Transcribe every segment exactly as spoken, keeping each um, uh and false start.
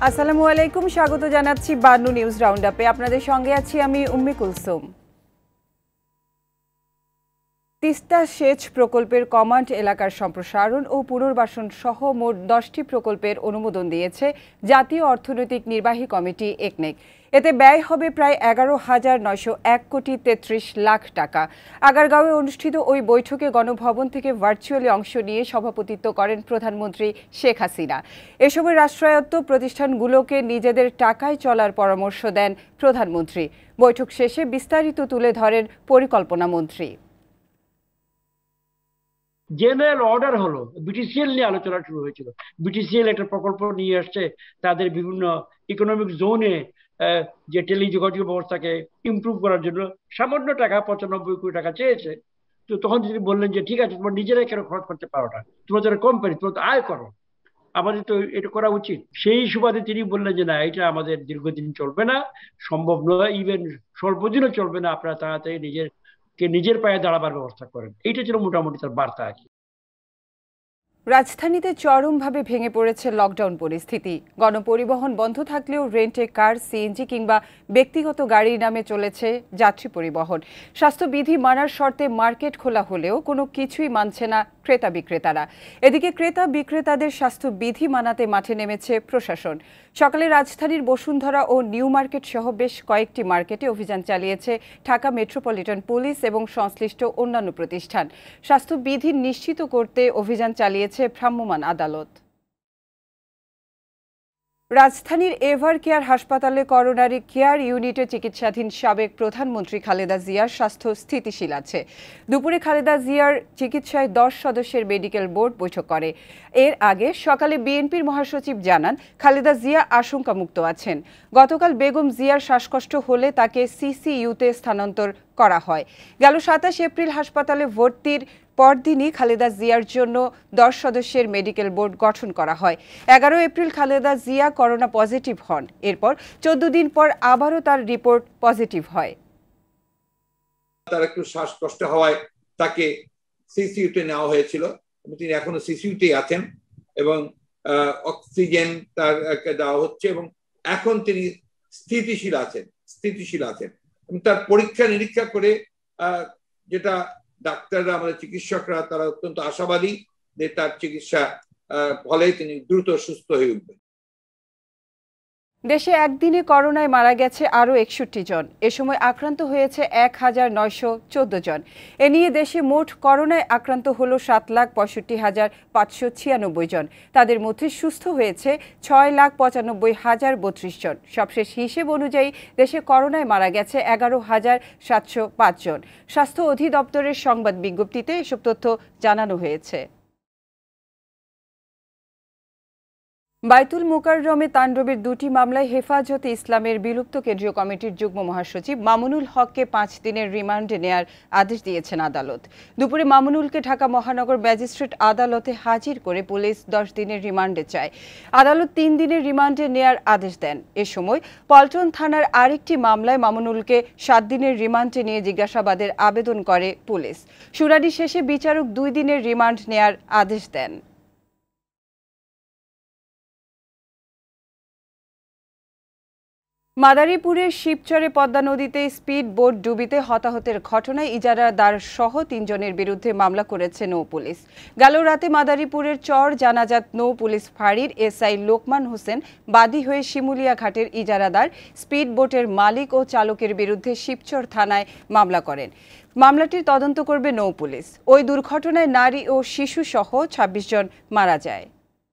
আসসালামু আলাইকুম, স্বাগত জানাচ্ছি বায়ান্নো নিউজ রাউন্ড আপে। আপনাদের সঙ্গে আছি আমি উম্মি কুলসুম। তিস্তা সেচ প্রকল্পের কমান্ড এলাকার সম্প্রসারণ ও পুনর্বাসন সহ মোট দশটি প্রকল্পের অনুমোদন দিয়েছে জাতীয় অর্থনৈতিক নির্বাহী কমিটি একনেক। এতে ব্যয় হবে প্রায় এগারো হাজার নয়শো এক কোটি তেত্রিশ লাখ টাকা। আগারগাঁওয়ে অনুষ্ঠিত ওই বৈঠকে গণভবন থেকে ভার্চুয়ালি অংশ নিয়ে সভাপতিত্ব করেন প্রধানমন্ত্রী শেখ হাসিনা। এ সময় রাষ্ট্রায়ত্ত প্রতিষ্ঠানগুলোকে নিজেদের টাকায় চলার পরামর্শ দেন প্রধানমন্ত্রী। বৈঠক শেষে বিস্তারিত তুলে ধরেন পরিকল্পনা মন্ত্রী। জেনারেল অর্ডার হলো, বিটিসিএল নিয়ে আলোচনা শুরু হয়েছিল। বিটিসিএল একটা প্রকল্প নিয়ে আসছে তাদের বিভিন্ন ইকোনমিক জোনে যে টেলিযোগাযোগ ব্যবস্থাকে ইমপ্রুভ করার জন্য সামান্য টাকা পঁচানব্বই কোটি টাকা চেয়েছে। তো তখন তিনি বললেন যে ঠিক আছে, তোমরা নিজেরাই কেন খরচ করতে পারো না, তোমরা যারা কোম্পানি তোমরা তো আয় করো, আমাদের তো এটা করা উচিত। সেই সুবাদে তিনি বললেন যে না, এটা আমাদের দীর্ঘদিন চলবে না, সম্ভব নয়, ইভেন স্বল্পদিনও চলবে না, আপনারা তাড়াতাড়ি নিজের কে নিজের পায়ে দাঁড়াবার ব্যবস্থা করেন। এইটা ছিল মোটামুটি তার বার্তা আর কি। রাজধানীতে চরমভাবে ভেঙে পড়েছে লকডাউন পরিস্থিতি। গণপরিবহন বন্ধ থাকলেও রেন্টে কার, সিএনজি কিংবা ব্যক্তিগত গাড়ির নামে চলেছে যাত্রী পরিবহন। স্বাস্থ্যবিধি মানার শর্তে মার্কেট খোলা হলেও কোনো কিছুই মানছে না ক্রেতা বিক্রেতারা। এদিকে ক্রেতা বিক্রেতাদের স্বাস্থ্যবিধি মানাতে মাঠে নেমেছে প্রশাসন। সকালে রাজধানীর বসুন্ধরা ও নিউ মার্কেট সহ বেশ কয়েকটি মার্কেটে অভিযান চালিয়েছে ঢাকা মেট্রোপলিটন পুলিশ এবং সংশ্লিষ্ট অন্যান্য প্রতিষ্ঠান। স্বাস্থ্যবিধি নিশ্চিত করতে অভিযান চালিয়েছে ভ্রাম্যমাণ আদালত। রাজধানীর এভার কেয়ার হাসপাতালে করোনারি কেয়ার ইউনিটে চিকিৎসাধীন সাবেক প্রধানমন্ত্রী খালেদা জিয়ার স্বাস্থ্য স্থিতিশীল আছে। দুপুরে খালেদা জিয়ার চিকিৎসায় দশ সদস্যের মেডিকেল বোর্ড বৈঠক করে। এর আগে সকালে বিএনপির মহাসচিব জানান খালেদা জিয়া আশঙ্কামুক্ত আছেন। গতকাল বেগম জিয়ার শ্বাসকষ্ট হলে তাকে সিসিইউতে স্থানান্তর করা হয়। গেল সাতাশ এপ্রিল হাসপাতালে ভর্তির পরদিনই খালেদা জিয়ার জন্য দশ সদস্যের মেডিকেল বোর্ড গঠন করা হয়। এগারো April Khaleda Zia corona positive হন। এরপর চোদ্দ দিন পর আবারও তার রিপোর্ট পজিটিভ হয়। তার একটু শ্বাসকষ্ট হওয়ায় তাকে সিসিইউতে নেওয়া হয়েছিল। তিনি এখনো সিসিইউতে আছেন এবং অক্সিজেন তারকে দেওয়া হচ্ছে এবং এখন তিনি স্থিতিশীল আছেন স্থিতিশীল আছেন এবং তার পরীক্ষা নিরীক্ষা করে যেটা ডাক্তাররা, আমাদের চিকিৎসকরা, তারা অত্যন্ত আশাবাদী যে তার চিকিৎসা ফলে তিনি দ্রুত সুস্থ হয়ে উঠবেন। দেশে একদিনে করোনায় মারা গেছে আরও একষট্টি জন। এ সময় আক্রান্ত হয়েছে এক হাজার নয়শো চোদ্দ জন। এ নিয়ে দেশে মোট করোনায় আক্রান্ত হলো সাত লাখ পঁয়ষট্টি হাজার পাঁচশো ছিয়ানব্বই জন। তাদের মধ্যে সুস্থ হয়েছে ছয় লাখ পঁচানব্বই হাজার বত্রিশ জন। সবশেষ হিসেব অনুযায়ী দেশে করোনায় মারা গেছে এগারো হাজার সাতশো পাঁচ জন। স্বাস্থ্য অধিদপ্তরের সংবাদ বিজ্ঞপ্তিতে এসব তথ্য জানানো হয়েছে। বায়তুল মোকাররমে তাণ্ডবের দুটি মামলায় হেফাজতে ইসলামের বিলুপ্ত কেন্দ্রীয় কমিটির যুগ্ম মহাসচিব মামুনুল হককে পাঁচ দিনের রিমান্ডে নেয়ার আদেশ দিয়েছেন আদালত। দুপুরে মামুনুলকে ঢাকা মহানগর ম্যাজিস্ট্রেট আদালতে হাজির করে পুলিশ দশ দিনের রিমান্ডে চায়। আদালত তিন দিনের রিমান্ডে নেয়ার আদেশ দেন। এ সময় পল্টন থানার আরেকটি মামলায় মামুনুলকে সাত দিনের রিমান্ডে নিয়ে জিজ্ঞাসাবাদের আবেদন করে পুলিশ। শুনানি শেষে বিচারক দুই দিনের রিমান্ড নেয়ার আদেশ দেন। মাদারীপুরের শিবচরে পদ্মা নদীতে স্পিড বোট ডুবিতে হতাহতের ঘটনায় ইজারাদার সহ তিনজনের বিরুদ্ধে মামলা করেছে নৌ পুলিশ। গেল রাতে মাদারীপুরের চর জানাজাত নৌ পুলিশ ফাঁড়ির এসআই লোকমান হোসেন বাদী হয়ে শিমুলিয়া ঘাটের ইজারাদার স্পিড বোটের মালিক ও চালকের বিরুদ্ধে শিবচর থানায় মামলা করেন। মামলাটির তদন্ত করবে নৌ পুলিশ। ওই দুর্ঘটনায় নারী ও শিশু সহ ছাব্বিশ জন মারা যায়।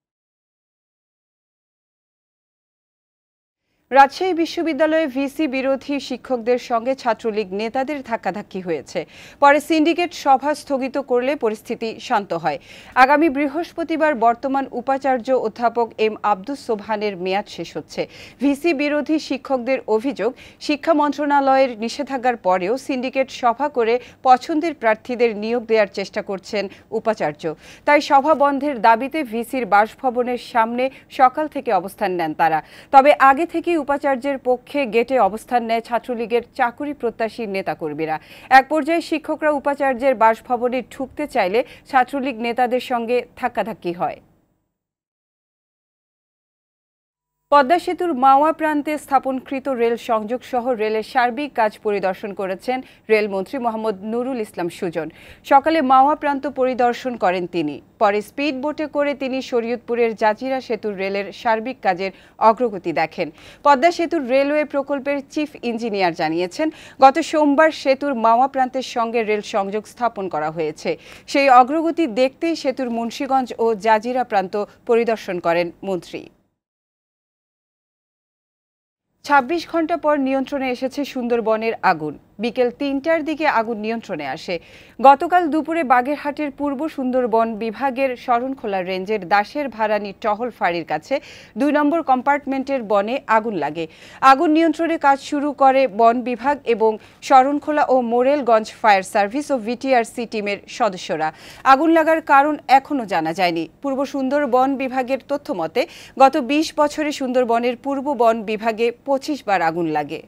রাজশাহী বিশ্ববিদ্যালয়ে ভিসি বিরোধী শিক্ষকদের সঙ্গে ছাত্রলীগ নেতাদের ধাক্কাধাক্কি হয়েছে। পরে সিন্ডিকেট সভা স্থগিত করলে পরিস্থিতি শান্ত হয়। আগামী বৃহস্পতিবার বর্তমান উপাচার্য অধ্যাপক এম আব্দুস সোবহানের মেয়াদ শেষ হচ্ছে। ভিসি বিরোধী শিক্ষকদের অভিযোগ, শিক্ষা মন্ত্রণালয়ের নিষেধাজ্ঞার পরেও সিন্ডিকেট সভা করে পছন্দের প্রার্থীদের নিয়োগ দেওয়ার চেষ্টা করছেন উপাচার্য। তাই সভা বন্ধের দাবিতে ভিসির বাসভবনের সামনে সকাল থেকে অবস্থান নেন তারা। তবে আগে থেকে উপাচার্যের পক্ষে গেটে অবস্থান নেয় ছাত্রলীগের চাকুরি প্রত্যাশী নেতাকর্মীরা। এক পর্যায়ে শিক্ষকরা উপাচার্যের বাসভবনে ঢুকতে চাইলে ছাত্রলীগ নেতাদের সঙ্গে ধাক্কাধাক্কি হয়। পদ্মা সেতুর মাওয়া প্রান্তে স্থাপনকৃত রেল সংযোগ সহ রেলের সার্বিক কাজ পরিদর্শন করেছেন রেলমন্ত্রী মোহাম্মদ নুরুল ইসলাম সুজন। সকালে মাওয়া প্রান্ত পরিদর্শন করেন তিনি। পরে স্পিড বোটে করে তিনি শরীয়তপুরের জাজিরা সেতুর রেলের সার্বিক কাজের অগ্রগতি দেখেন। পদ্মা সেতুর রেলওয়ে প্রকল্পের চিফ ইঞ্জিনিয়ার জানিয়েছেন, গত সোমবার সেতুর মাওয়া প্রান্তের সঙ্গে রেল সংযোগ স্থাপন করা হয়েছে। সেই অগ্রগতি দেখতেই সেতুর মুন্সিগঞ্জ ও জাজিরা প্রান্ত পরিদর্শন করেন মন্ত্রী। ছাব্বিশ ঘন্টা পর নিয়ন্ত্রণে এসেছে সুন্দরবনের আগুন। বিকেল তিনটার দিকে আগুন নিয়ন্ত্রণে আসে। গতকাল দুপুরে বাগেরহাটের পূর্ব সুন্দরবন বিভাগের শরণখোলা রেঞ্জের দাসের ভাড়ানি টহল ফাঁড়ির কাছে দুই নম্বর কম্পার্টমেন্টের বনে আগুন লাগে। আগুন নিয়ন্ত্রণে কাজ শুরু করে বন বিভাগ এবং শরণখোলা ও মোরেলগঞ্জ ফায়ার সার্ভিস ও ভিটিআরসি টিমের সদস্যরা। আগুন লাগার কারণ এখনও জানা যায়নি। পূর্ব সুন্দরবন বিভাগের তথ্য মতে গত বিশ বছরে সুন্দরবনের পূর্ব বন বিভাগে পঁচিশ বার আগুন লাগে।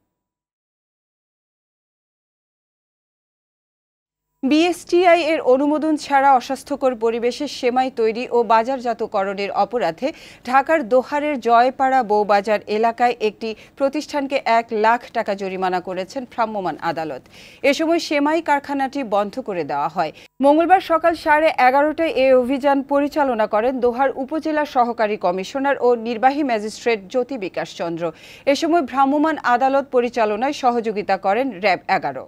বিএসটিআই এর অনুমোদন ছাড়া অস্বাস্থ্যকর পরিবেশে সেমাই তৈরি ও বাজারজাতকরণের অপরাধে ঢাকার দোহারের জয়পাড়া বৌবাজার এলাকায় একটি প্রতিষ্ঠানকে এক লাখ টাকা জরিমানা করেছেন ভ্রাম্যমাণ আদালত। এ সময় সেমাই কারখানাটি বন্ধ করে দেওয়া হয়। মঙ্গলবার সকাল সাড়ে এগারোটায় এই অভিযান পরিচালনা করেন দোহার উপজেলা সহকারী কমিশনার ও নির্বাহী ম্যাজিস্ট্রেট জ্যোতি বিকাশ চন্দ্র। এ সময় ভ্রাম্যমাণ আদালত পরিচালনায় সহযোগিতা করেন র্যাব এগারো।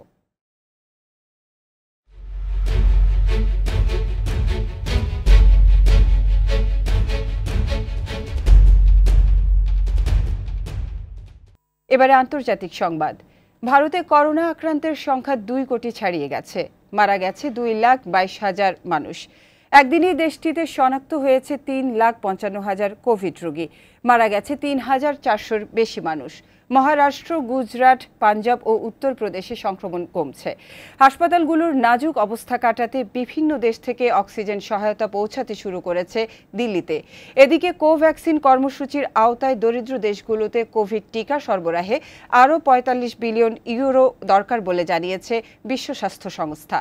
এবারে আন্তর্জাতিক সংবাদ। ভারতে করোনা আক্রান্তের সংখ্যা দুই কোটি ছাড়িয়ে গেছে। মারা গেছে দুই লাখ বাইশ হাজার মানুষ। একদিনই দেশটিতে শনাক্ত হয়েছে তিন লাখ পঞ্চান্ন হাজার কোভিড রোগী। মারা গেছে তিন হাজার চারশোর বেশি মানুষ। মহারাষ্ট্র, গুজরাট, পাঞ্জাব ও উত্তরপ্রদেশে সংক্রমণ কমছে। হাসপাতালগুলোর নাজুক অবস্থা কাটাতে বিভিন্ন দেশ থেকে অক্সিজেন সহায়তা পৌঁছাতে শুরু করেছে দিল্লিতে। এদিকে কোভ্যাক্সিন কর্মসূচির আওতায় দরিদ্র দেশগুলোতে কোভিড টিকা সরবরাহে আরও পঁয়তাল্লিশ বিলিয়ন ইউরো দরকার বলে জানিয়েছে বিশ্ব স্বাস্থ্য সংস্থা।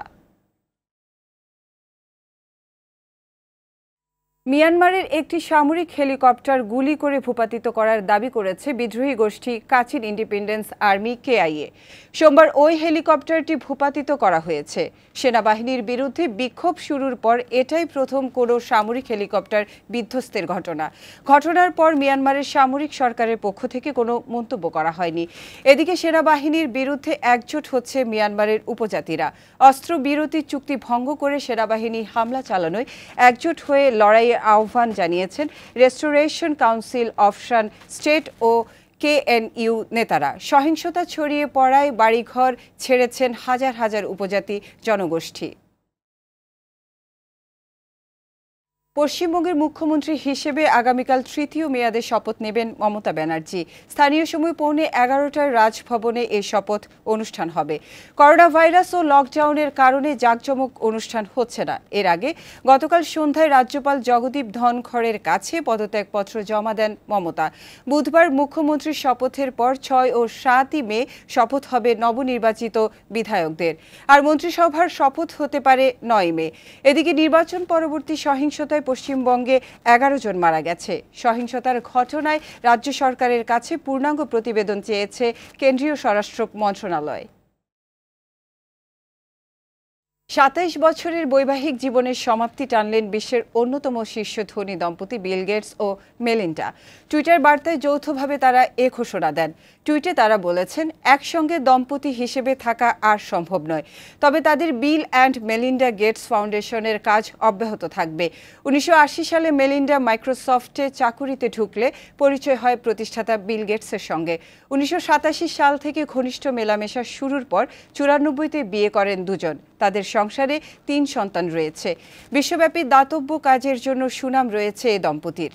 মিয়ানমারের একটি সামরিক হেলিকপ্টার গুলি করে ভূপাতিত করার দাবি করেছে বিদ্রোহী গোষ্ঠী কাচিন ইন্ডিপেন্ডেন্স আর্মি কেআইএ। সোমবার ওই হেলিকপ্টারটি ভূপাতিত করা হয়েছে। সেনাবাহিনীর বিরুদ্ধে বিক্ষোভ শুরুর পর এটাই প্রথম কোনো সামরিক হেলিকপ্টার বিধ্বস্তের ঘটনা। ঘটনার পর মিয়ানমারের সামরিক সরকারের পক্ষ থেকে কোনো মন্তব্য করা হয়নি। এদিকে সেনাবাহিনীর বিরুদ্ধে একজোট হচ্ছে মিয়ানমারের উপজাতিরা। অস্ত্রবিরতি চুক্তি ভঙ্গ করে সেনাবাহিনী হামলা চালানোয় একজোট হয়ে লড়াই আহ্বান জানিয়েছেন restoration council of Shan State ও কেএনইউ নেতারা। সহিংসতা ছড়িয়ে পড়ায় বাড়িঘর ছেড়েছেন হাজার হাজার উপজাতি জনগোষ্ঠী। পশ্চিমবঙ্গের মুখ্যমন্ত্রী হিসেবে আগামীকাল তৃতীয় মেয়াদে শপথ নেবেন মমতা ব্যানার্জি। স্থানীয় সময় পৌনে এগারোটায় রাজভবনে এই শপথ অনুষ্ঠান হবে। করোনা ভাইরাস ও লকডাউনের কারণে জাঁকজমক অনুষ্ঠান হচ্ছে না। এর আগে গতকাল সন্ধ্যায় রাজ্যপাল জগদীপ ধনখড়ের কাছে পদত্যাগপত্র জমা দেন মমতা। বুধবার মুখ্যমন্ত্রীর শপথের পর ছয় ও সাতই মে শপথ হবে নবনির্বাচিত বিধায়কদের। আর মন্ত্রিসভার শপথ হতে পারে নয় মে। এদিকে নির্বাচন পরবর্তী সহিংসতায় পশ্চিমবঙ্গে এগারো জন মারা গেছে। সহিংসতার ঘটনায় রাজ্য সরকারের কাছে পূর্ণাঙ্গ প্রতিবেদন চেয়েছে কেন্দ্রীয় স্বরাষ্ট্র মন্ত্রণালয়। সাতাইশ বছরের বৈবাহিক জীবনের সমাপ্তি টানলেন বিশ্বের অন্যতম শীর্ষ ধনী দম্পতি বিল গেটস ও মেলিন্ডা। টুইটার বার্তায় যৌথভাবে তারা এ ঘোষণা দেন। টুইটে তারা বলেছেন, একসঙ্গে দম্পতি হিসেবে থাকা আর সম্ভব নয়, তবে তাদের বিল অ্যান্ড মেলিন্ডা গেটস ফাউন্ডেশনের কাজ অব্যাহত থাকবে। উনিশশো আশি সালে মেলিন্ডা মাইক্রোসফটে চাকুরিতে ঢুকলে পরিচয় হয় প্রতিষ্ঠাতা বিল গেটসের সঙ্গে। উনিশশো সাতাশি সাল থেকে ঘনিষ্ঠ মেলামেশা শুরুর পর চুরানব্বইতে বিয়ে করেন দুজন। তাদের সংসারে তিন সন্তান রয়েছে। বিশ্বব্যাপী দাতব্য কাজের জন্য সুনাম রয়েছে এই দম্পতির।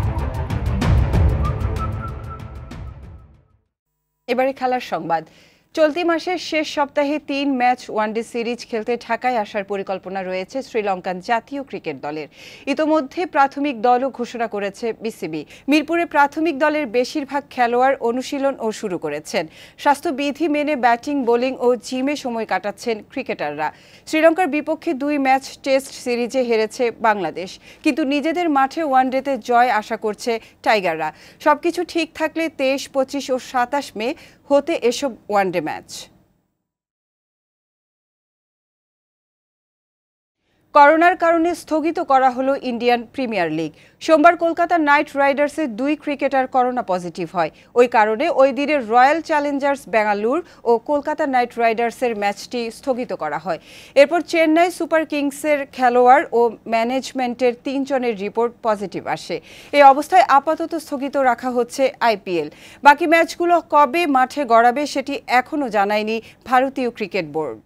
এবারে খেলার সংবাদ। চলতি মাসের শেষ সপ্তাহে তিন ম্যাচ ওয়ানডে সিরিজ খেলতে ঢাকায় আসার পরিকল্পনা রয়েছে শ্রীলঙ্কান জাতীয় ক্রিকেট দলের। ইতোমধ্যে প্রাথমিক দলও ঘোষণা করেছে বিসিবি। মিরপুরে প্রাথমিক দলের বেশিরভাগ খেলোয়াড় অনুশীলন ও শুরু করেছেন। স্বাস্থ্যবিধি মেনে ব্যাটিং, বোলিং ও জিমে সময় কাটাচ্ছেন ক্রিকেটাররা। শ্রীলঙ্কার বিপক্ষে দুই ম্যাচ টেস্ট সিরিজে হেরেছে বাংলাদেশ, কিন্তু নিজেদের মাঠে ওয়ানডেতে জয় আশা করছে টাইগাররা। সবকিছু ঠিক থাকলে তেইশ, পঁচিশ ও সাতাশ মে হতে এসব ওয়ানডে ম্যাচ। করোনার কারণে স্থগিত করা হলো ইন্ডিয়ান প্রিমিয়ার লিগ। সোমবার কলকাতা নাইট রাইডার্সের দুই ক্রিকেটার করোনা পজিটিভ হয়। ওই কারণে ওই দিনের রয়্যাল চ্যালেঞ্জার্স বেঙ্গালুর ও কলকাতা নাইট রাইডার্সের ম্যাচটি স্থগিত করা হয়। এরপর চেন্নাই সুপার কিংসের খেলোয়াড় ও ম্যানেজমেন্টের তিনজনের রিপোর্ট পজিটিভ আসে। এই অবস্থায় আপাতত স্থগিত রাখা হচ্ছে আইপিএল। বাকি ম্যাচগুলো কবে মাঠে গড়াবে সেটি এখনও জানায়নি ভারতীয় cricket board.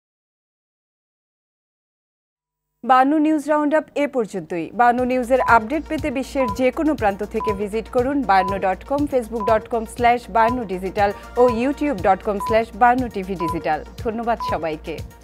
Bayanno news round up এ পর্যন্তই। বায়ান্ন নিউজের আপডেট পেতে বিশ্বের যে কোনো প্রান্ত থেকে ভিজিট করুন Bayanno dot com, Facebook dot com slash Bayanno digital ও YouTube dot com slash Bayanno TV digital. ধন্যবাদ সবাইকে।